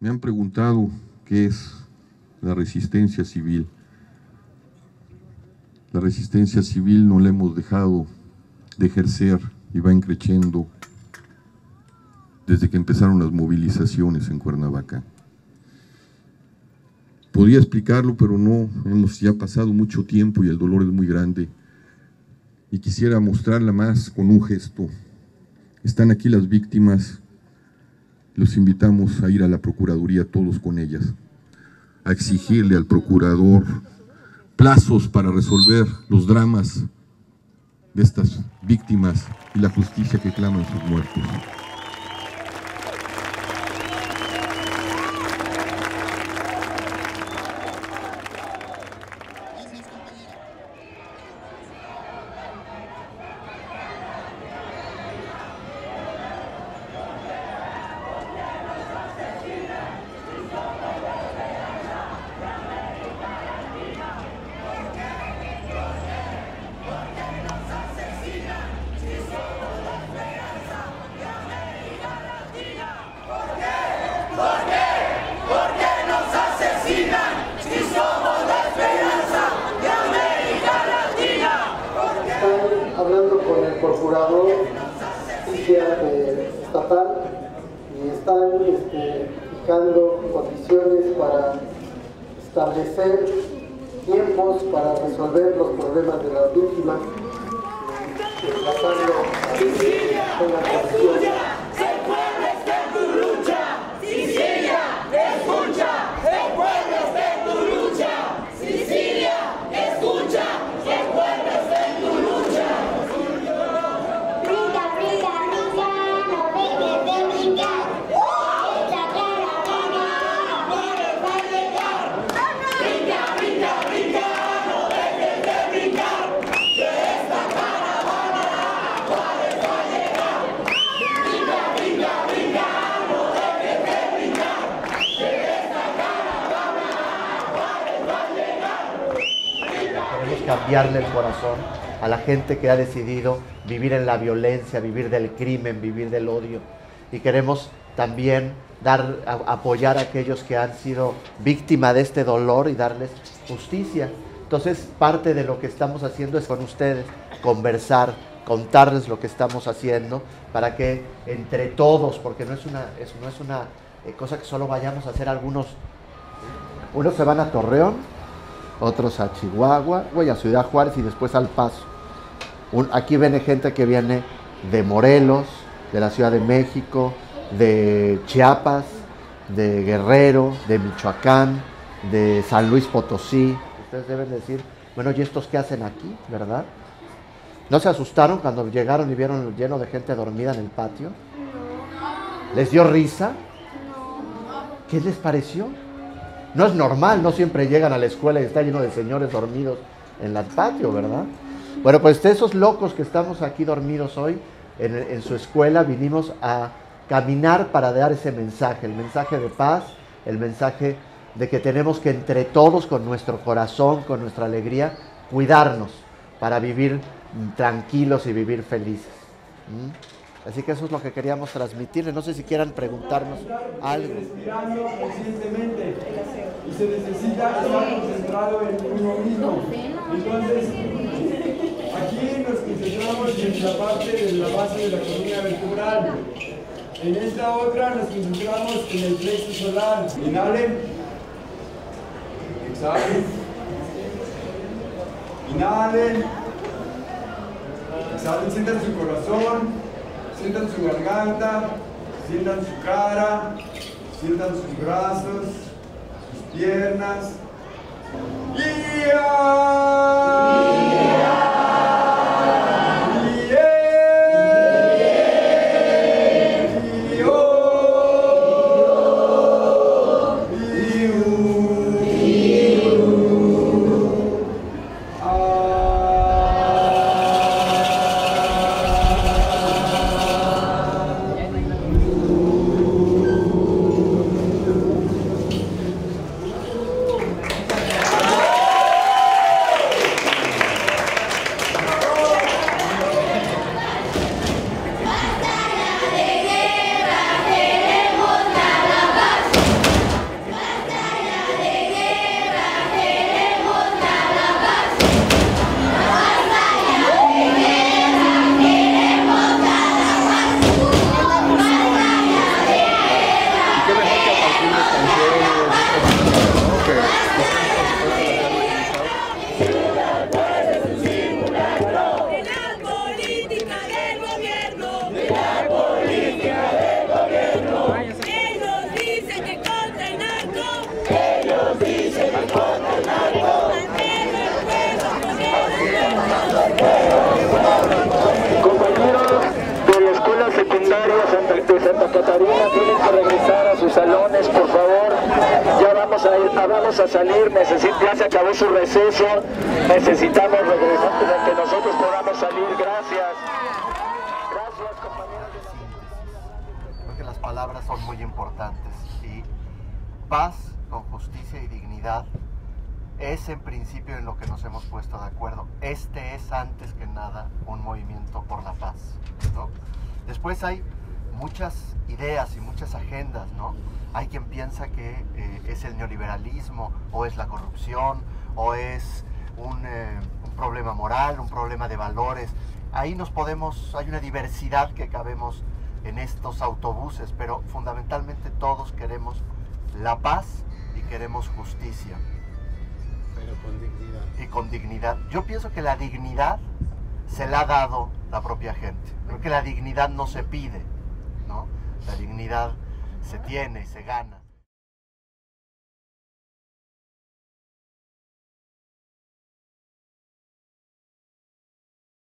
Me han preguntado qué es la resistencia civil. La resistencia civil no la hemos dejado de ejercer y va creciendo desde que empezaron las movilizaciones en Cuernavaca. Podría explicarlo, pero no, hemos ya pasado mucho tiempo y el dolor es muy grande. Y quisiera mostrarla más con un gesto. Están aquí las víctimas. Los invitamos a ir a la Procuraduría todos con ellas, a exigirle al procurador plazos para resolver los dramas de estas víctimas y la justicia que claman sus muertos. Hablando con el procurador estatal y están fijando condiciones para establecer tiempos para resolver los problemas de las víctimas, desplazando en la condición. Cambiarle el corazón a la gente que ha decidido vivir en la violencia, vivir del crimen, vivir del odio. Y queremos también apoyar a aquellos que han sido víctimas de este dolor y darles justicia. Entonces, parte de lo que estamos haciendo es con ustedes conversar, contarles lo que estamos haciendo para que entre todos, porque no es una cosa que solo vayamos a hacer algunos. Unos se van a Torreón, otros a Chihuahua, a Ciudad Juárez y después al Paso. Aquí viene gente que viene de Morelos, de la Ciudad de México, de Chiapas, de Guerrero, de Michoacán, de San Luis Potosí. Ustedes deben decir, bueno, ¿y estos qué hacen aquí, verdad? ¿No se asustaron cuando llegaron y vieron lleno de gente dormida en el patio? ¿Les dio risa? ¿Qué les pareció? No es normal, no siempre llegan a la escuela y está lleno de señores dormidos en el patio, ¿verdad? Bueno, pues de esos locos que estamos aquí dormidos hoy en su escuela, vinimos a caminar para dar ese mensaje, el mensaje de paz, el mensaje de que tenemos que entre todos, con nuestro corazón, con nuestra alegría, cuidarnos para vivir tranquilos y vivir felices. Así que eso es lo que queríamos transmitirles. No sé si quieran preguntarnos algo. Respirando conscientemente y se necesita estar concentrado en uno mismo. Entonces, aquí nos concentramos en la parte de la base de la columna vertebral. En esta otra nos concentramos en el plexo solar. Inhalen. Exhalen. Inhalen. Exhalen. Sientan su corazón. Sientan su garganta, sientan su cara, sientan sus brazos, sus piernas. mañana tienen que regresar a sus salones, por favor. Ya vamos a salir, ya se acabó su receso, necesitamos regresar para que nosotros podamos salir. Gracias. Gracias, compañeros. Creo que las palabras son muy importantes y paz con justicia y dignidad es en principio en lo que nos hemos puesto de acuerdo. Este es antes que nada un movimiento por la paz, ¿no? Después hay muchas ideas y muchas agendas, ¿no? Hay quien piensa que es el neoliberalismo, o es la corrupción, o es un problema moral, un problema de valores. Ahí hay una diversidad que cabemos en estos autobuses, pero fundamentalmente todos queremos la paz y queremos justicia. Pero con dignidad. Y con dignidad. Yo pienso que la dignidad se la ha dado la propia gente. Creo que la dignidad no se pide, ¿no? La dignidad se tiene y se gana.